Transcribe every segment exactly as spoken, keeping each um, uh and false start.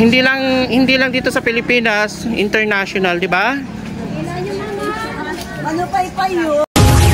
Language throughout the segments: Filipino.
Hindi lang hindi lang dito sa Pilipinas, international, di ba? Ano pa ipayo?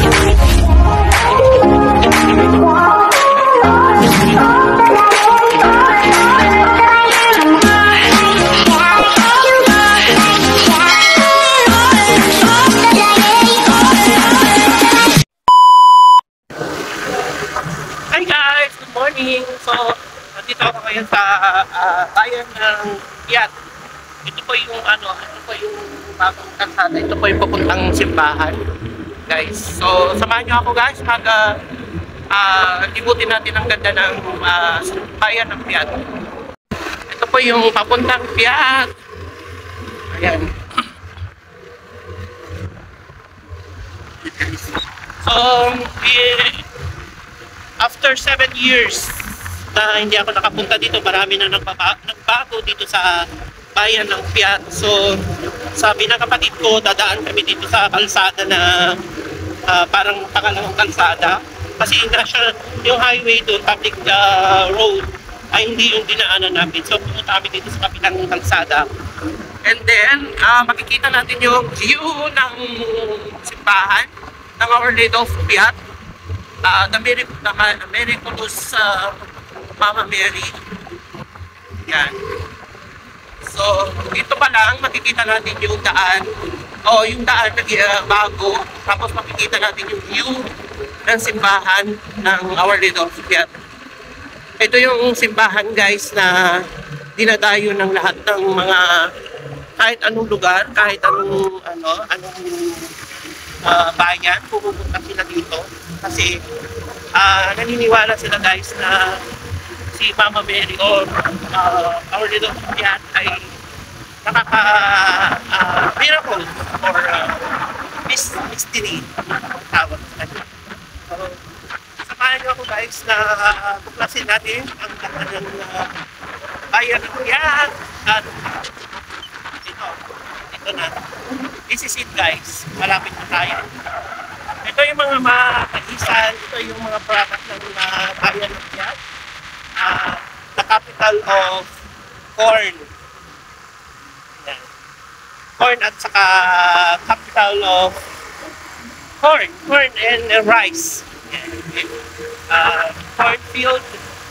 Hi guys, good morning. So, nandito ako ngayon sa uh, bayan ng Piat. Ito po yung ano, ito po yung bagong kalsada. Ito po yung papuntang simbahan, guys. So, samahan niyo ako guys, mag uh, uh, libutin natin ang ganda ng uh, bayan ng Piat. Ito po yung papuntang Piat. Ayan. So, eh, after seven years na hindi ako nakapunta dito, marami na nagbago dito sa bayan ng Piat. So, sabi ng kapatid ko, dadaan kami dito sa kalsada na uh, parang pangalawang kalsada. Kasi national, yung highway doon, public uh, road, ay hindi yung dinaanan namin. So, pumunta kami dito sa kapilang kalsada. And then, uh, makikita natin yung view ng simbahan ng Our Lady of Piat. Uh, the Miraculous uh, Mama Mary. Yan. So, ito pa lang, makikita natin yung daan. O, oh, yung daan na uh, bago. Tapos makikita natin yung view ng simbahan ng Our Lady of Piat. Ito yung simbahan guys na dinadayo ng lahat ng mga kahit anong lugar, kahit anong ano, anong uh, bayan, pupunta sila dito. Kasi uh, naniniwala sila guys na si Mama Mary or uh, Our Lady of Piat ay nakaka uh, miracle or uh, mystery tawag sa kanya. So, samahan niyo ako guys na uh, tuklasin natin ang ganda ng uh, bayan ng Piat. At ito, ito na. This is it guys. Malapit na tayo. Ito yung mga maisan, ito yung mga product ng uh, bayan ng Piat. Uh, the capital of corn. Yan. Corn at saka capital of corn. Corn and uh, rice. Yan. Uh, cornfield.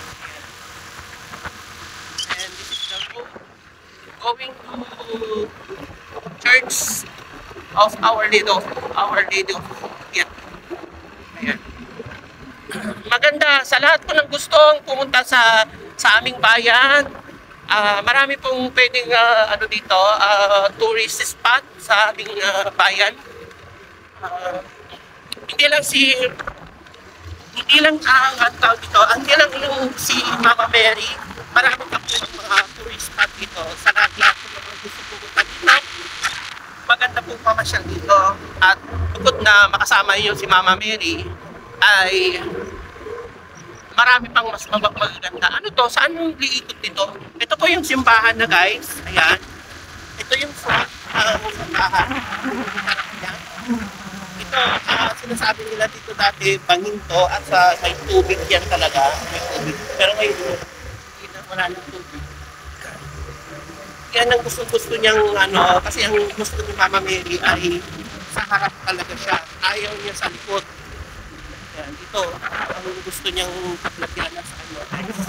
And this is the road going to Church of Our Lady of Our Lady of Piat. Ayan. Maganda sa lahat po ng gustong pumunta sa sa aming bayan. Uh, marami pong pwedeng uh, ano dito, uh, tourist spot sa aming uh, bayan. Uh, hindi lang si hindi lang ang uh, tawag dito, hindi lang yung si Mama Mary. Marami pa po mga tourist spot dito sa lahat lahat po ng gusto pumunta dito. Maganda po pamasyal dito at bukod na makasama niyo si Mama Mary ay marami pang mas magaganda. Ano to? Saan yung liikot dito? Ito po yung simbahan na guys. Ayan. Ito yung front ng uh, simbahan. Ayan. Ito, uh, sinasabi nila dito dati, bangin to at sa may tubig yan talaga. May tubig. Pero ngayon, hindi na wala ng tubig. Yan ang gusto-gusto niyang ano, kasi ang gusto ni Mama Mary ay sa harap talaga siya. Ayaw niya sa likod. Yan, ito ang gusto niyang paglagyan sa ano.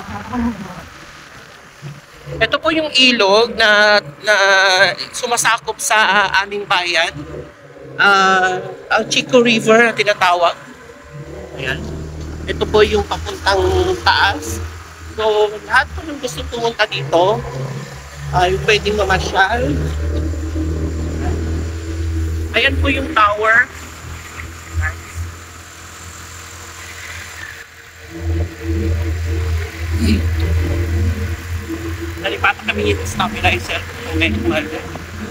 Ito po yung ilog na, na sumasakop sa uh, aming bayan. Uh, ang Chico River na tinatawag. Ayan. Ito po yung papuntang taas. So, lahat po yung gusto pumunta dito ay pwedeng mamasyal. Ayan po yung tower. Nalipatan kami yung stabilizer kung may kumal. Ito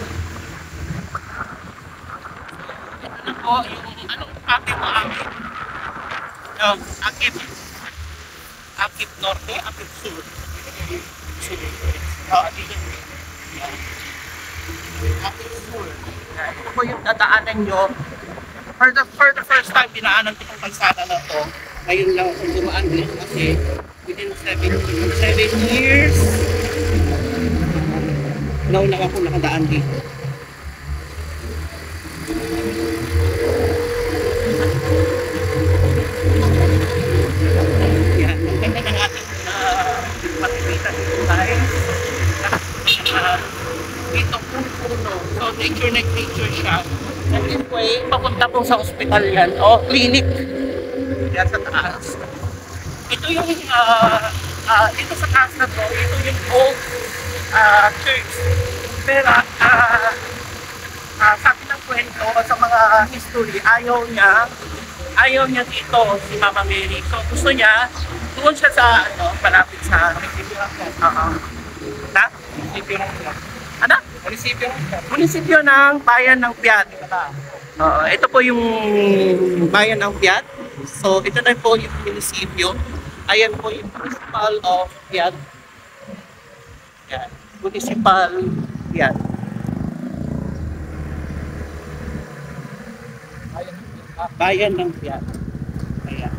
na po yung anong akip mo akip? Yung akip akip norte, akip sur. Sur. Oh, dito. Akip sur. Ito po yung dadaanan nyo. For the, for the first time, dinaanan ko itong kalsada na to. Ngayon lang ako dumaan din kasi within seven years nauna ako nakadaan dito. Yan, ang ganda ng ating uh, makikita dito guys. Uh, dito puno. So nature like nature siya. And this way, papunta po sa ospital yan o clinic. Yan sa taas. Ito yung uh, uh, dito sa taas na to, ito yung old uh, church. Pero uh, uh, sabi ng kwento sa mga history, ayaw niya ayaw niya dito si Mama Mary. So gusto niya doon siya sa ano, palapit sa munisipyo. Uh-huh. Na? Munisipyo ng Piat. Ano? Munisipyo. Munisipyo ng bayan ng Piat. Uh, ito po yung bayan ng Piat. So ito na po yung munisipyo. Ayan po yung municipal of Piat. Yan. Municipal Piat. Bayan ng Piat. Ayan.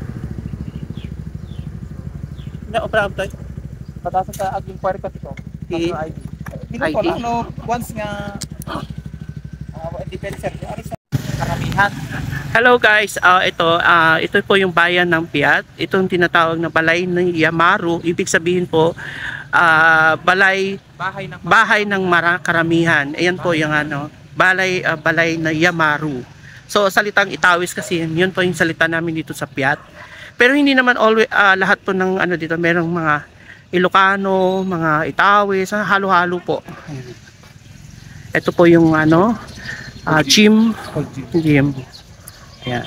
Na-opera tayo. Patasan sa aging parikat ito. I- I D. Hindi I D. ko na, ano, once nga, uh, independent sir, ano sa karamihan. Hello guys, uh, ito uh, ito po yung bayan ng Piat. Itong tinatawag na balay ng Yamaru. Ibig sabihin po uh, balay Bahay ng bahay ng mara karamihan. Ayan po yung ano, balay uh, balay na Yamaru. So salitang Itawis kasi yun, yun po yung salita namin dito sa Piat. Pero hindi naman always uh, lahat po ng ano dito, merong mga Ilocano, mga Itawis, uh, halo-halo po. Ayan. Ito po yung ano, uh, gym, gym. Ayan.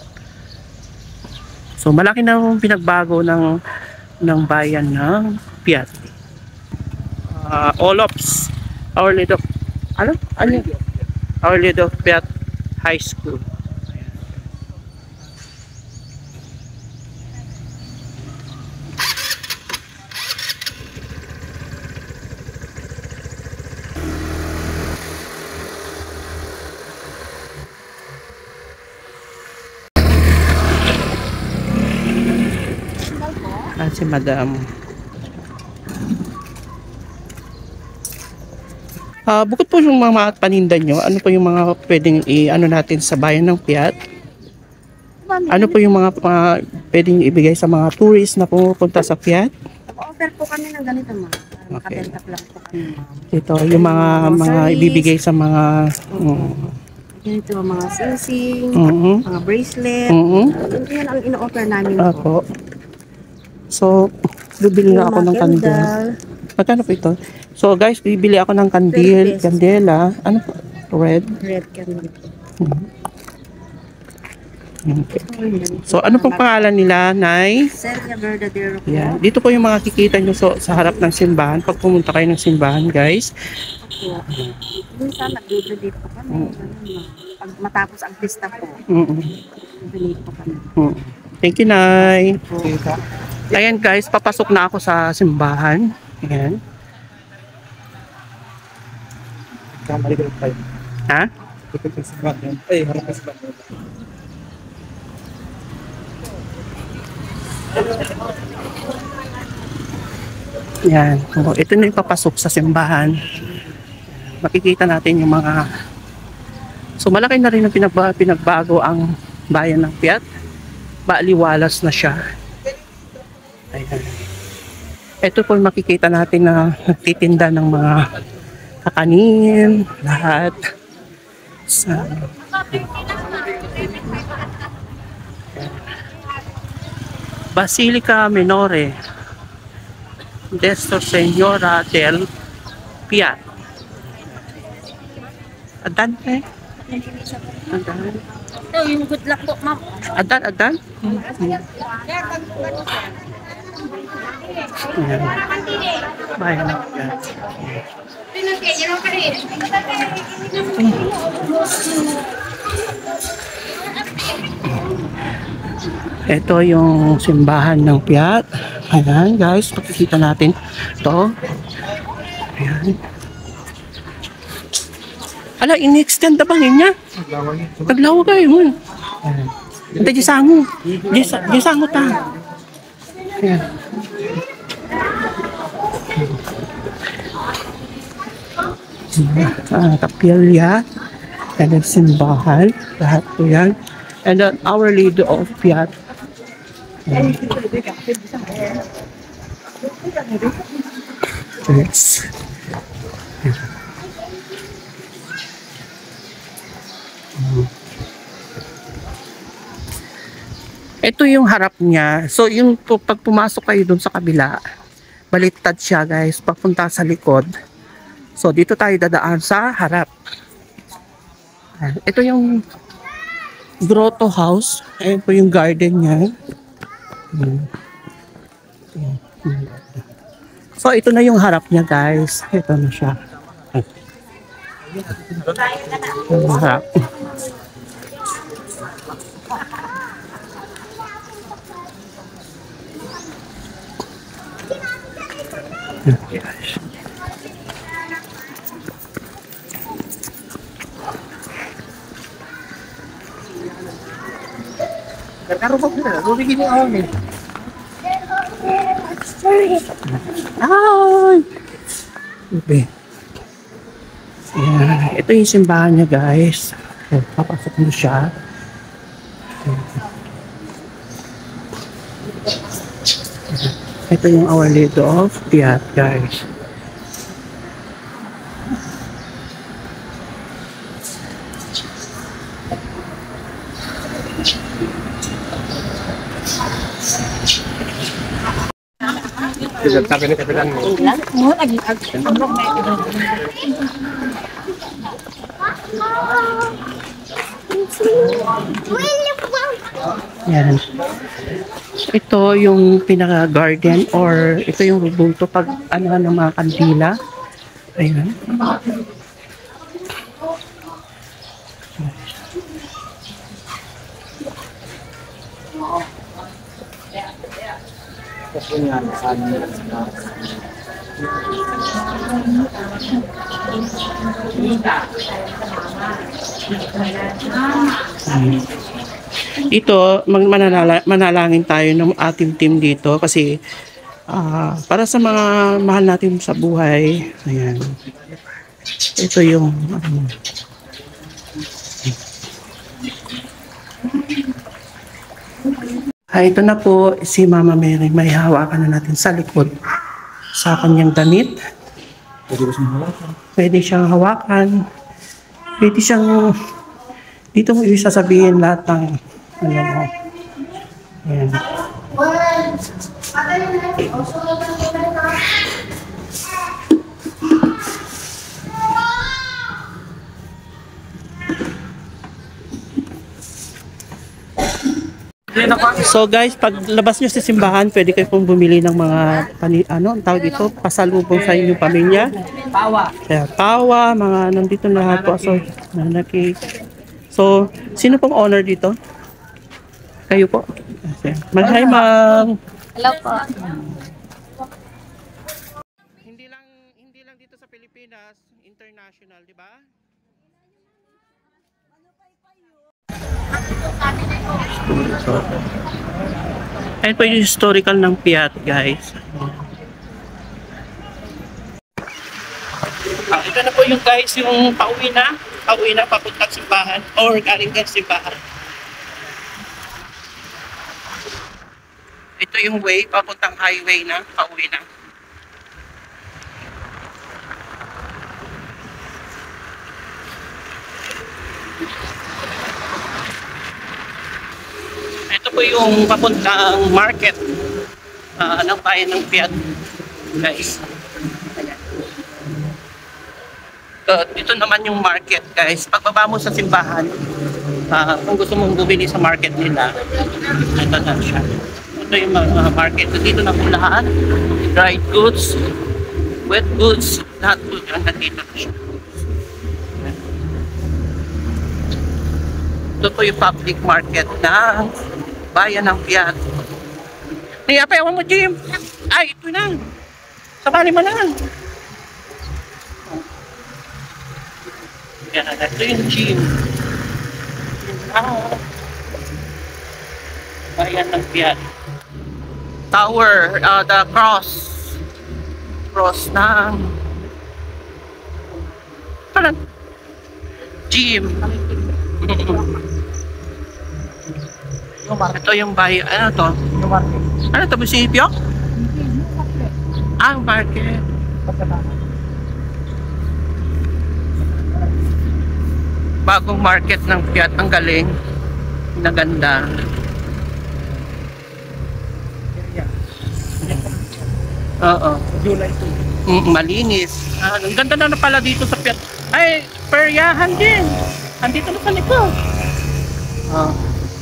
So malaki na yung pinagbago ng ng bayan ng Piat. Uh, Olops, Our Lady of, ano? Ano? Our Lady of Piat High School. Ah, si Madam. Ah, bukod po yung mga paninda nyo, ano po yung mga pwedeng i-ano natin sa bayan ng Piat? Ano po yung mga uh, pwedeng ibigay sa mga tourist na pupunta sa Piat? Nag-offer po kami ng ganito ma'am. Para Okay. makabenta lang po kami ma'am. Ito, yung mga mga Groceries. ibibigay sa mga mm, Ganito mga sing-sing, mm, mga bracelet. mm, Ito yan ang ino-offer namin po. ako. So, bibili na Yung ako mga ng kandila. candle, Magkano po ito? So guys, bibili ako ng kandil, twelve pesos. kandela, ano po? Red. red candle po. Okay. Ayan. So ano pong pangalan nila, Nay? Celia Verdadero po. Yan. Dito po yung mga kikita nyo so, sa harap ng simbahan. Pag pumunta kayo ng simbahan, guys. Po. Minsan nag-donate po kami. Ganun, ma'am. Pag matapos ang pista po, Mm-mm. donate po kami. Mm. Thank you, Nay. Po. Ayan guys, papasok na ako sa simbahan. Ayan. Kamali ko tayo. Ha? Ito yung sibat yan. Ay, harap yung sibat. Yan. O, ito na yung papasok sa simbahan. Makikita natin yung mga... So malaki na rin ang pinagba pinagbago ang bayan ng Piat. Baaliwalas na siya. Ayan. Ito po yung makikita natin na nagtitinda ng mga kakanin, lahat. Sa... Basilica Minore Desto Señora del Piat. Adan eh? Adan. Ito, yung good luck po, ma'am. Adan, adan? Ayan. Bayan ng Piat. Ito yung simbahan ng Piat. Ayan guys, makikita natin ito. Ayan. Ala, in-extend na bangin niya. Naglawa kayo mo. Ayan. Ito, jisango. Jis- Jisango ta. Ayan. uh, kapilya, and then simbahan, lahat po yan. And then Our Lady of Piat. Yes. Ito yung harap niya. So, yung pu- pag pumasok kayo dun sa kabila, baliktad siya guys, papunta sa likod. So, dito tayo dadaan sa harap. Ayan. Ito yung grotto house. Ayan po yung garden niya. Ayan. Ayan. So, ito na yung harap niya guys. Ito na siya. Yung harap. Nagkarupag na, rumigin yung ahon eh. Ay! Okay. Ayan. Ito yung simbahan niya guys. So, papasok mo siya. Ito yung Our Lady of Piat guys. Sabi ni Kapitan mo. Yan. Ito yung pinaka-garden or ito yung rubunto pag ano ng mga kandila. Ayan. Kasi nga, saan niya. Ito, mag manalala, manalangin tayo ng ating team dito kasi ah, para sa mga mahal natin sa buhay. Ayan. Ito yung ano, ah, ito na po si Mama Mary. May hawakan na natin sa likod sa kanyang damit. Pwede ko siyang hawakan. Pwede siyang hawakan. Pwede siyang dito mo ibig sasabihin lahat ng ano mo. Ayan. So guys, pag labas nyo sa simbahan, pwede kayo pong bumili ng mga pani, ano, ang tawag dito, pasalubong sa inyong pamilya. Pawa. Kaya tawa, mga nandito na lahat po. So, nanaki. So, sino pong owner dito? Kayo po. Mag-hi, ma'am. Hello po. Hindi lang hindi lang dito sa Pilipinas, international, di ba? Ayun po yung historical ng Piat, guys. Ah, ito na po yung guys, yung pauwi na. Pauwi na, papuntang simbahan or galing ng simbahan. Ito yung way, papuntang highway na, pauwi na. Ito po yung papuntang market uh, ng bayan ng Piat, guys. Ayan. So, dito naman yung market, guys. Pagbaba mo sa simbahan, uh, kung gusto mong bumili sa market nila, ito na siya. Ito yung uh, market. Dito na po lahat. Dried goods, wet goods, lahat po yan. Nandito na siya. Ito po yung public market ng bayan ng Piat. Niyapayawan mo, Jim. Ay, ito na. Sabali mo na. Yan, ito yung Jim. Ah. Bayan ng Piat. Tower, uh, the cross. Cross ng Gym. Yung market. Ito yung bayan. Ano to? Yung market. Ano to? Munisipyo? Ah, market. Bagong market ng Piat. Ang galing. Naganda. Oo. July two. Mm, malinis. Ah, ang ganda na, na pala dito sa Piat. Ay, peryahan din. Andito na sa likod. Oh.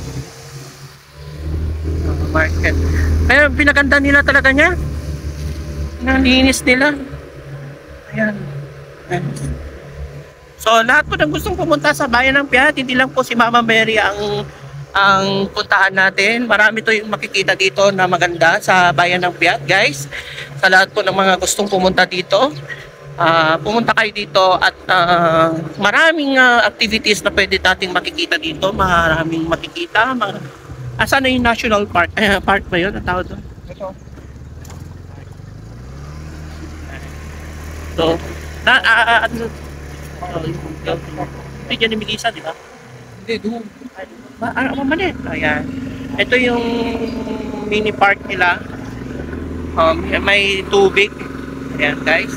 Oh, market. Kaya pinaganda nila talaga niya. Nalinis nila. Ayan. Ayan. So, lahat po ng gustong pumunta sa bayan ng Piat, hindi lang po si Mama Mary ang ang puntahan natin. Marami to yung makikita dito na maganda sa bayan ng Piat, guys. Sa lahat po ng mga gustong pumunta dito, uh, pumunta kayo dito at uh, maraming uh, activities na pwede nating makikita dito. Maraming makikita. Mga, asan na yung National Park? Eh, park ba yun? Ang tawag doon? Ito. So, na, ah, ah, ano, oh, hindi dyan ni Melissa, di ba? Hindi, doon. Ma ano mali? Ayan. Ito yung mini park nila. Um, may tubig. Ayan, guys.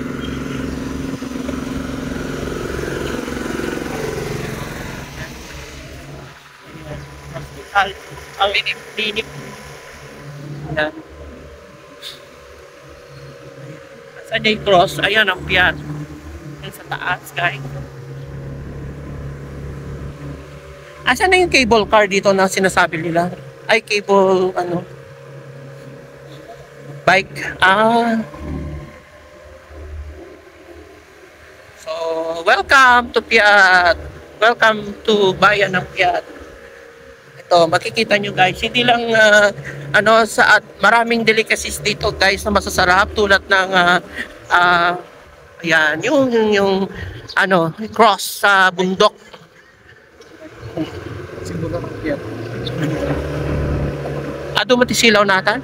Hospital. Ang mini mini. Ayan. Sa Day Cross, ayan ang Piat. Ayan sa taas, guys. Asan na yung cable car dito na sinasabi nila? Ay, cable, ano? Bike. Ah. So, welcome to Piat. Welcome to Bayan ng Piat. Ito, makikita nyo guys, hindi lang, uh, ano, sa at maraming delicacies dito guys na masasarap tulad ng, uh, uh, ayan, yung, yung, yung, ano, cross sa bundok. Simbolo ng Piat. Ado matisilaw natin?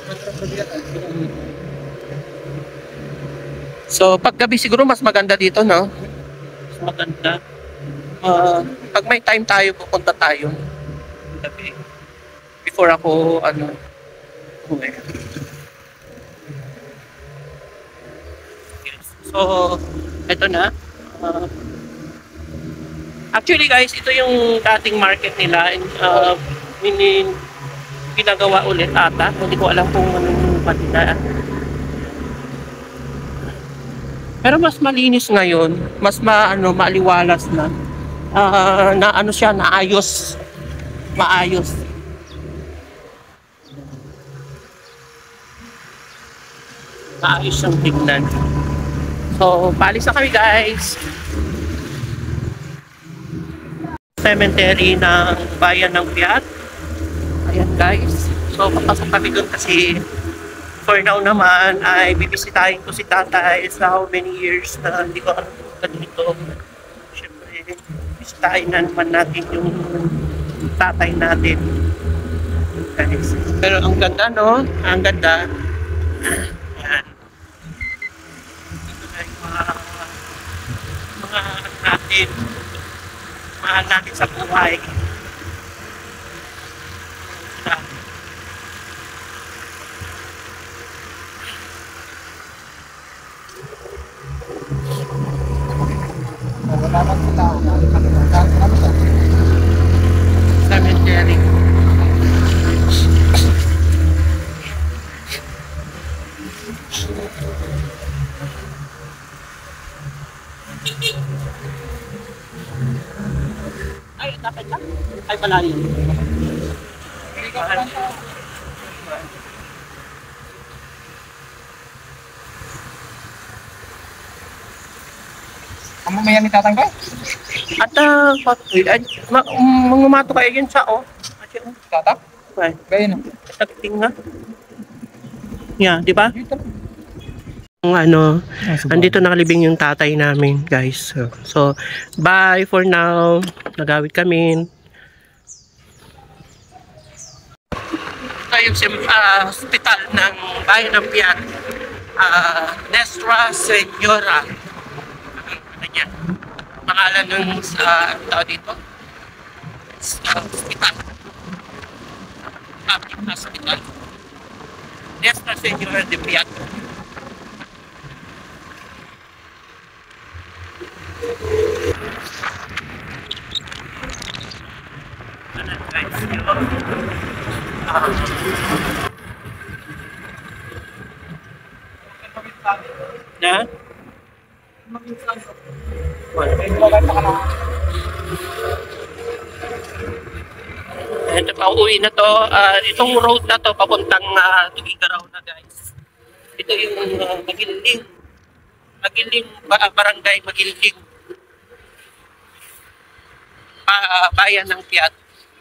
So, paggabi siguro mas maganda dito, no? Mas maganda. Uh, pag may time tayo, pupunta tayo. Gabi. Before ako, ano, uwi. Yes. So, eto na. Uh, actually guys, ito yung dating market nila. And, uh, mini, ginagawa ulit ata. Hindi ko alam kung ano yung patida. Pero mas malinis ngayon, mas ma ano maaliwalas na. Uh, na ano siya, naayos. Maayos. Maayos siyang tignan. So, paalis na kami guys. Cemetery ng bayan ng Piat. Ayan guys. So, papasok kami doon kasi for now naman ay bibisitahin ko si tatay sa how many years na hindi ko alam kung dito. Siyempre, bisitahin na naman natin yung tatay natin. Guys. Pero ang ganda, no? Ang ganda. Ayan. Dito na yung mga mga ano natin. Mahal natin sa buhay. Sila. Dapat sila. Cemetery. Ay, dapat lang. Ay, malayo. Ang mamaya ni tatang ko? At, uh, patuloy. Ay, ma- um, mangumato kayo yun sa, oh. Kasi, oh. Tatang? Ay, Gaya na. tagting nga. Yeah, di ba? Dito. Ang ano, andito nakalibing yung tatay namin, guys. So, so, bye for now. Nagawid kami. Ito yung uh, hospital ng bayan ng Piat. Uh, Nuestra Señora. Ano yan? pangalan ng sa tao dito? Sa hospital. Public hospital. Nuestra Señora de Piat. Ano guys, yun. Ah. Na? Ito pa uwi na to. Ah, itong road na to papuntang uh, Tugigaraw na guys. Ito yung uh, Magiling. Magiling ba, barangay Magiling. Pa, ah, bayan ng Piat.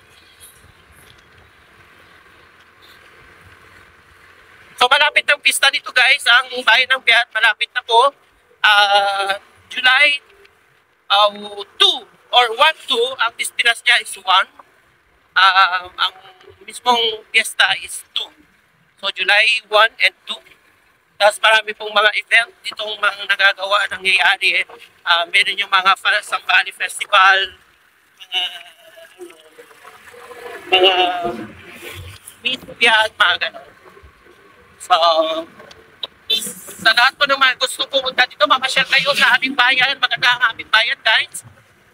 So malapit ng pista dito guys, ang bayan ng Piat, malapit na po. Uh, July uh, two or one two, ang pistinas niya is one. Uh, ang mismong fiesta is two. So July one and two. Tapos marami pong mga event ditong mga nagagawa, nangyayari. Uh, meron yung mga Sambali Festival, mga mga Meet Piat, mga gano'n. So, sa lahat po naman gusto pumunta dito, mamasyal kayo sa aming bayan, maganda ang aming bayan guys.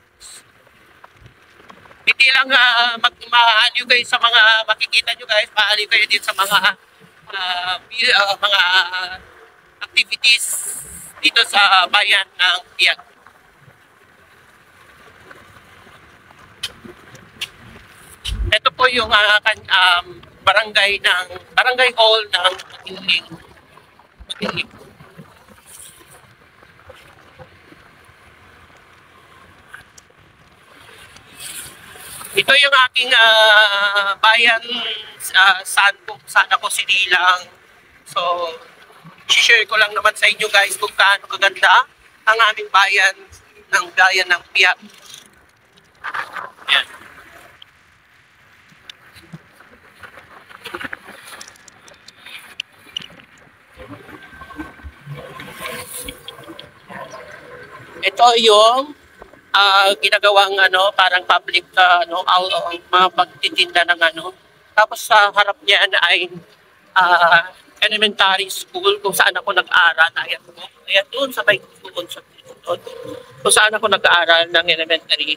Hindi lang uh, mag-maaliw kayo sa mga makikita nyo guys, maaliw kayo din sa mga uh, uh, mga activities dito sa bayan ng Piat. Ito po yung uh, kan, um, barangay ng barangay hall ng Magiling. Magiling. Ito yung aking uh, bayan uh, saan po saan ako sinilang. So, i-share ko lang naman sa inyo guys kung gaano kaganda ang aming bayan ng bayan ng Piat. Yan. Ito yung uh, ginagawang ano, parang public uh, ano, uh, mga pagtitinda ng ano. Tapos sa harap niyan ay uh, elementary school kung saan ako nag-aaral. Ayan po. Ayan doon sa may doon sa doon. Kung saan ako nag-aaral ng elementary.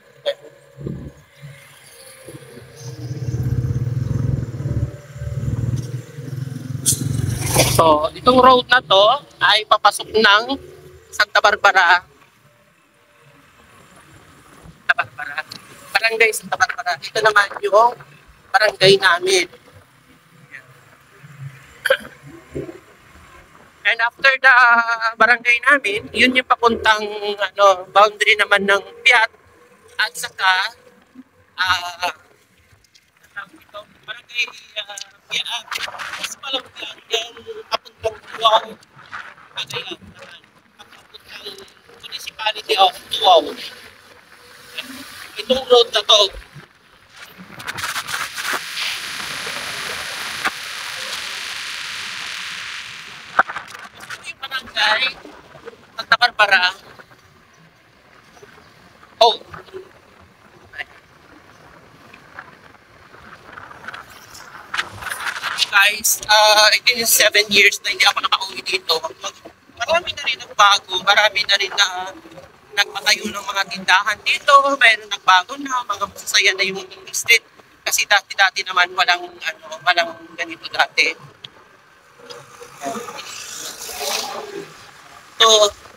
So, itong road na to ay papasok ng Santa Barbara. Santa Barbara. Barangay Santa Barbara. Ito naman yung barangay namin. And after the barangay namin, yun yung papuntang ano, boundary naman ng Piat at saka ah uh, barangay uh, Piat. Mas malang yan yung papuntang Tuaw. Cagayan naman. Papuntang municipality of Tuaw. Itong road na to, yung barangay Santa Barbara. Oh, guys, uh, it is seven years na hindi ako nakauwi dito. Marami na rin ang bago, marami na rin na nagpatayo ng mga tindahan dito, mayroon nagbago na, mga masasaya na yung street. Kasi dati-dati naman walang, ano, walang ganito dati. So,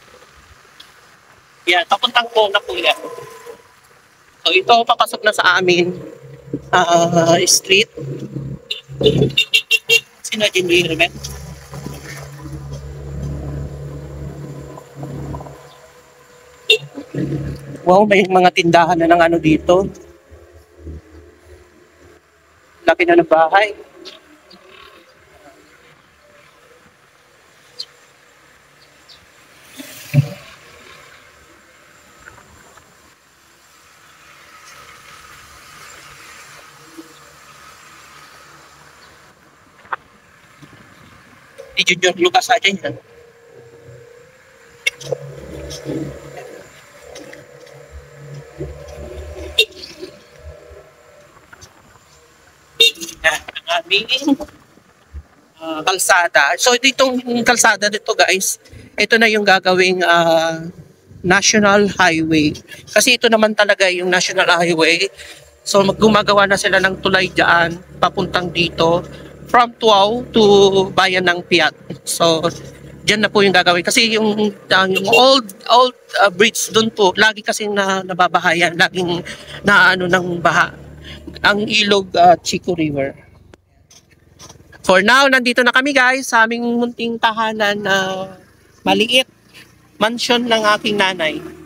yan, papuntang po na po yan. So, ito, papasok na sa amin uh, street. Sino din yung remit? Wow, may mga tindahan na ng ano dito. Laki na ng bahay. Di Junior Lucas aja yan. aming ah, kalsada. So ditong kalsada dito guys, ito na yung gagawing ah, national highway. Kasi ito naman talaga yung national highway. So maggumagawa na sila ng tulay dyan, papuntang dito, from Tuaw to Bayan ng Piat. So dyan na po yung gagawin. Kasi yung, uh, yung old old uh, bridge doon po, lagi kasing na, nababahayan, laging naano ng baha. Ang ilog uh, Chico River. For now, nandito na kami guys sa aming munting tahanan na maliit mansion ng aking nanay.